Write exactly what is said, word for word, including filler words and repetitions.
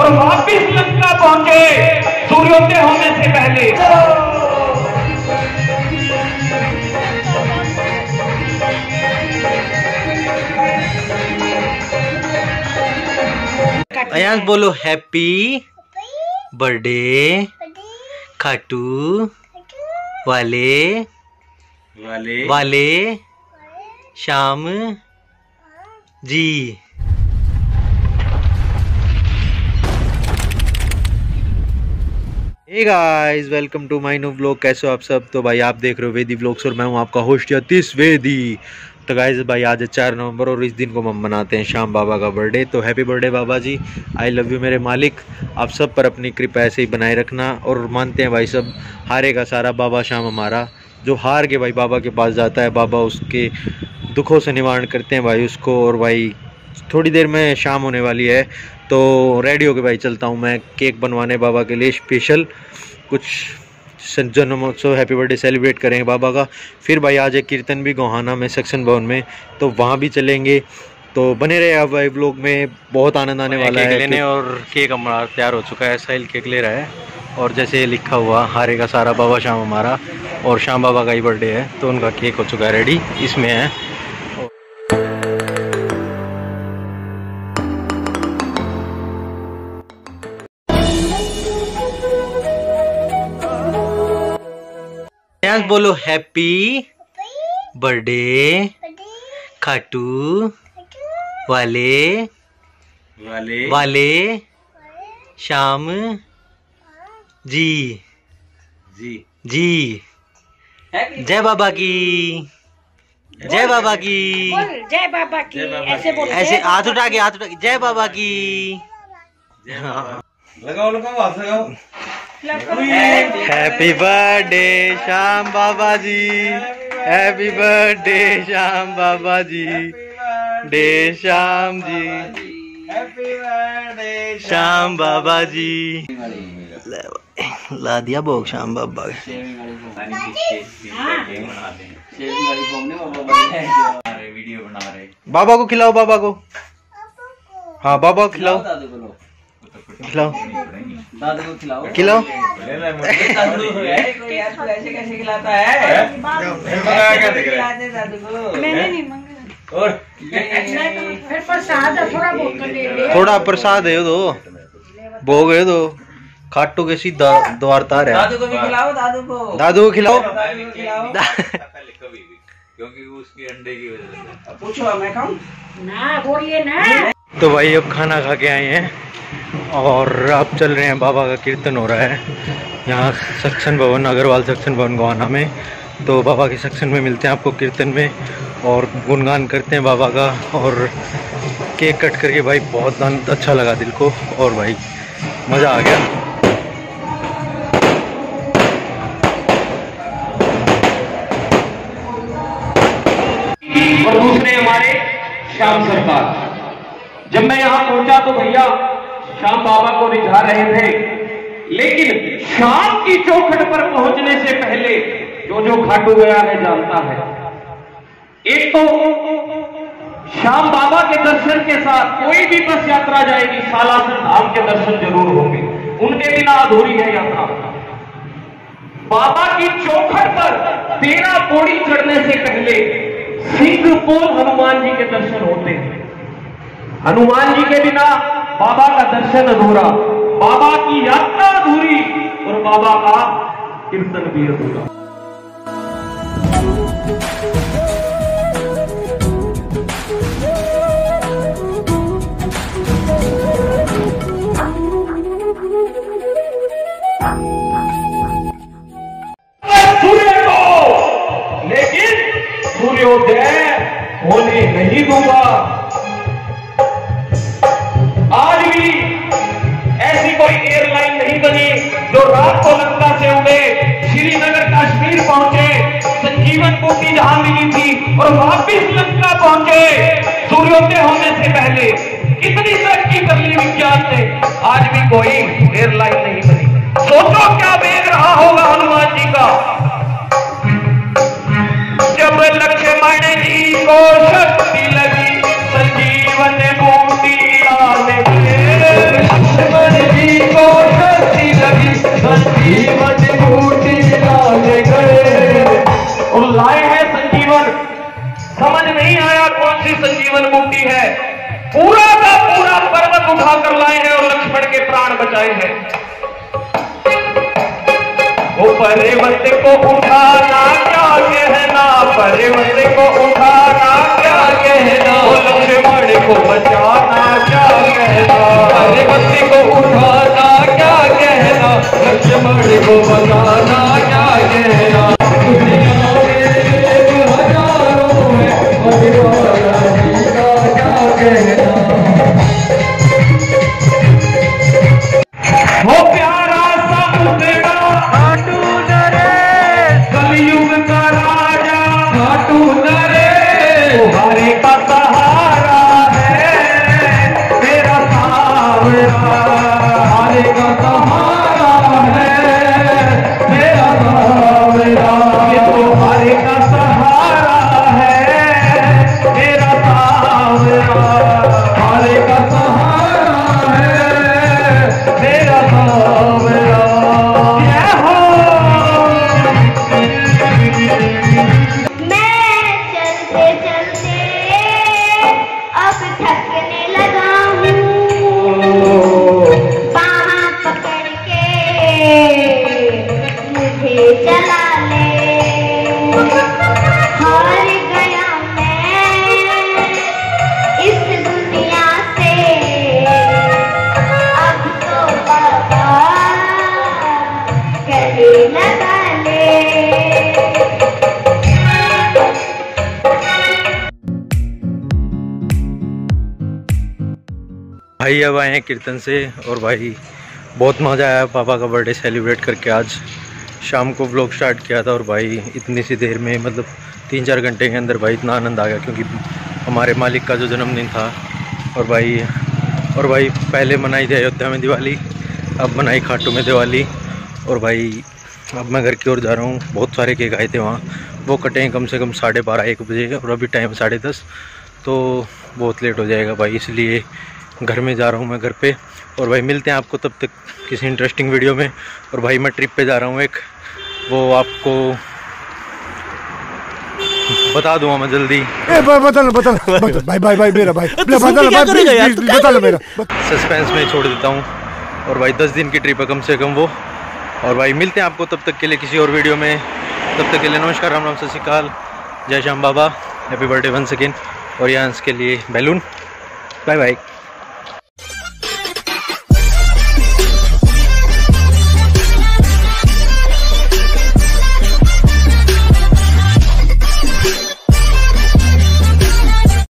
और वापिस लंका पहुंचे सूर्योदय होने से पहले। अयांश बोलो हैप्पी बर्थडे खाटू वाले वाले वाले Shyam ji. Hey guys, welcome to my new vlog. कैसे हो आप सब? तो भाई आप देख रहे हो वेदी व्लॉग्स और मैं हूं आपका होस्ट यतीश वेदी। तो गाइस भाई आज है चार नवंबर और इस दिन को हम मनाते हैं श्याम बाबा का बर्थडे। तो happy birthday Baba ji, I love you मेरे मालिक। आप सब पर अपनी कृपा ऐसे ही बनाए रखना और मानते हैं भाई सब हारेगा सारा बाबा श्याम हमारा। जो हार के भाई बाबा के पास जाता है, बाबा उसके दुखों से निवारण करते हैं भाई उसको। और भाई थोड़ी देर में शाम होने वाली है तो रेडी होके भाई चलता हूँ मैं केक बनवाने बाबा के लिए स्पेशल। कुछ जन्मोत्सव हैप्पी बर्थडे सेलिब्रेट करेंगे बाबा का। फिर भाई आज एक कीर्तन भी गोहाना में सेक्शन भवन में, तो वहाँ भी चलेंगे। तो बने रहे आप भाई व्लॉग में, बहुत आनंद आने वाला है लेने। और केक हमारा तैयार हो चुका है, साहिल केक ले रहा है और जैसे लिखा हुआ हारेगा सारा बाबा श्याम हमारा, और श्याम बाबा का ही बर्थडे है तो उनका केक हो चुका है रेडी, इसमें है। बोलो हैप्पी बर्थडे खाटू वाले वाले वाले श्याम जी जी जी। जय बाबा की, जय बाबा की, जय बाबा की। ऐसे बोल, ऐसे हाथ उठा के, हाथ उठा के जय बाबा की। लगाओ लगाओ हाथ लगाओ। Happy birthday Shyam Baba ji, happy birthday Shyam Baba ji, day Shyam ji, happy birthday Shyam Baba ji. ला दिया भोग श्याम बाबा। वीडियो बना रहे। बाबा को खिलाओ, बाबा को। हाँ बाबा को खिलाओ, खिलाओ दादू को खिलाओ, खिलाओ। दादू कोई यार तू ऐसे कैसे खिलाता है? दादू को मैंने नहीं मांगा। और फिर प्रसाद थोड़ा बहुत कर ले। थोड़ा प्रसाद है दो, भोग है दो। खाटू के सीधा द्वार तार है। दादू को भी खिलाओ, दादू को दादू को खिलाओ, दादू को खिलाओ। क्योंकि उसकी अंडे की वजह से। पूछो मैं खाऊं ना, बोलिए ना। तो भाई अब खाना खा के आए हैं और अब चल रहे हैं, बाबा का कीर्तन हो रहा है यहाँ सेक्शन भवन, अग्रवाल सेक्शन भवन गोहाना में। तो बाबा के सेक्शन में मिलते हैं आपको कीर्तन में और गुणगान करते हैं बाबा का। और केक कट करके भाई बहुत अच्छा लगा दिल को और भाई मज़ा आ गया। और दूसरे हमारे श्याम सरकार। जब मैं यहाँ पहुंचा तो भैया श्याम बाबा को रिझा रहे थे, लेकिन शाम की चौखट पर पहुंचने से पहले जो जो खाटू गया है जानता है। एक तो श्याम बाबा के दर्शन के साथ कोई भी बस यात्रा जाएगी, सालासर धाम के दर्शन जरूर होंगे, उनके बिना अधूरी है यात्रा। बाबा की चौखट पर तेरह पौड़ी चढ़ने से पहले सिंहपोल हनुमान जी के दर्शन होते हैं। हनुमान जी के बिना बाबा का दर्शन अधूरा, बाबा की यात्रा अधूरी और बाबा का कीर्तन भी अधूरा। सूर्य को लेकिन सूर्योदय होने नहीं दूंगा। आज भी ऐसी कोई एयरलाइन नहीं बनी जो रात को लंका से उड़े, श्रीनगर कश्मीर पहुंचे, संजीवन बूटी जहां मिली थी और वापिस लंका पहुंचे सूर्योदय होने से पहले। कितनी तरक्की कर ली विज्ञान ने, आज भी कोई एयरलाइन नहीं बनी। सोचो क्या वेग रहा होगा हनुमान जी का जब लक्ष्मण जी को शक्ति लगी, संजीवन बूटी आने लगे। जीवन बूटी है, पूरा का पूरा पर्वत उठाकर लाए हैं और लक्ष्मण के प्राण बचाए हैं। वो पर्वत को उठाना क्या कहना, पर्वत को उठाना क्या कहना, लक्ष्मण को बचाना क्या कहना, पर्वत को उठाना क्या कहना, लक्ष्मण को बचाना क्या कहना। दुनिया में हजारों है परिवार क्या कहना। वो प्यारा सा खाटू नरेश, कलयुग का राजा खाटू नरेश, तुम्हारे का सहारा है मेरा सावरा, तुम्हारे का सहारा है मेरा सावरा, ये तुम्हारे का सहारा है मेरा सावरा, तुम्हारे का सहारा है मेरा सावरा। भाई अब आए हैं कीर्तन से और भाई बहुत मज़ा आया पापा का बर्थडे सेलिब्रेट करके। आज शाम को व्लॉग स्टार्ट किया था और भाई इतनी सी देर में मतलब तीन चार घंटे के अंदर भाई इतना आनंद आ गया, क्योंकि हमारे मालिक का जो जन्मदिन था। और भाई और भाई पहले मनाई थी अयोध्या में दिवाली, अब मनाई खाटू में दिवाली। और भाई अब मैं घर की ओर जा रहा हूँ। बहुत सारे केक आए थे वहाँ, वो कटे हैं कम से कम साढ़े बारह एक बजे और अभी टाइम साढ़े दस, तो बहुत लेट हो जाएगा भाई, इसलिए घर में जा रहा हूँ मैं घर पे। और भाई मिलते हैं आपको तब तक किसी इंटरेस्टिंग वीडियो में। और भाई मैं ट्रिप पे जा रहा हूँ एक, वो आपको बता दूंगा मैं जल्दी। ए बता लो बता लो भाई भाई भाई मेरा भाई बता लो बता लो मेरा सस्पेंस में छोड़ देता हूँ। और भाई दस दिन की ट्रिप है कम से कम वो। और भाई मिलते हैं आपको तब तक के लिए किसी और वीडियो में। तब तक के लिए नमस्कार, राम राम, सत श्री अकाल, जय Shyam Baba, happy birthday once again. और यहाँ के लिए बैलून, बाय बाय।